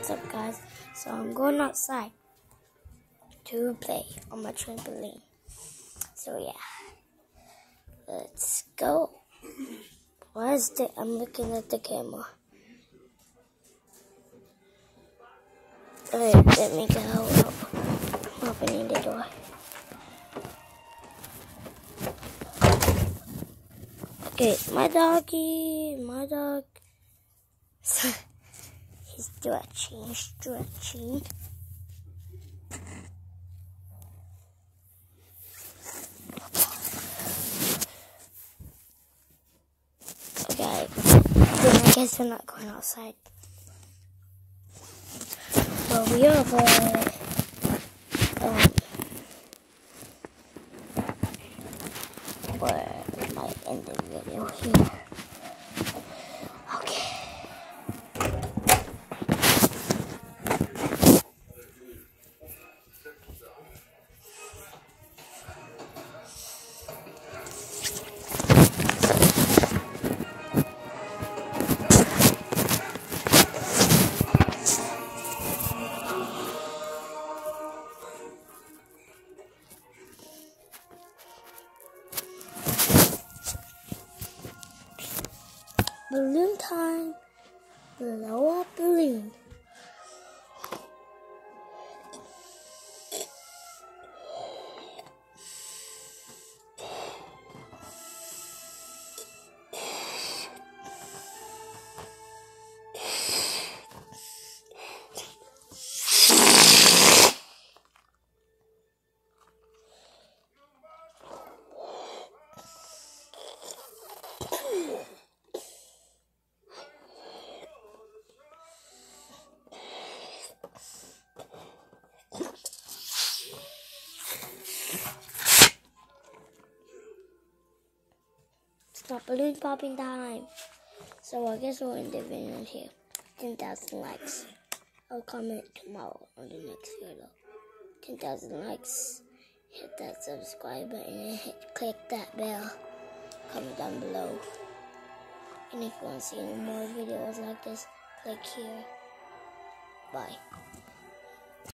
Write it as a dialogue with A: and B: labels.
A: What's up, guys? So I'm going outside to play on my trampoline. So yeah, let's go. I'm looking at the camera. Alright, let me go out. I'm opening the door. Okay, my dog. He's stretching. Okay, then I guess we're not going outside. Well, we are, but I might end the video here. Okay. Balloon time. Blow up balloon. Stop balloon popping time. So I guess we'll end the video here. 10,000 likes. I'll comment tomorrow on the next video. 10,000 likes. Hit that subscribe button and click that bell. Comment down below. And if you want to see any more videos like this, click here. Bye.